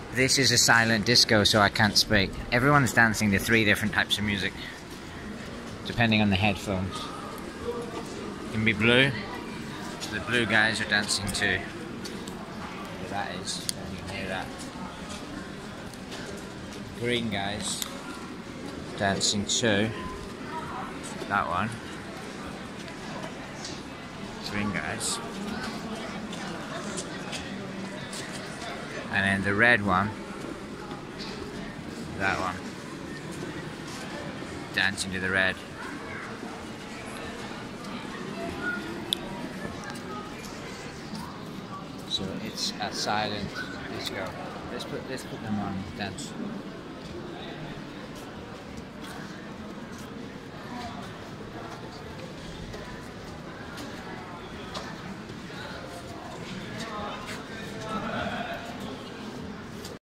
This is a silent disco, so I can't speak. Everyone's dancing to 3 different types of music, depending on the headphones. It can be blue, so the blue guys are dancing to where that is, and you can hear that. Green guys dancing to that one. Green guys. And then the red one, that one, dancing to the red. So it's a silent disco. Let's put them on dance.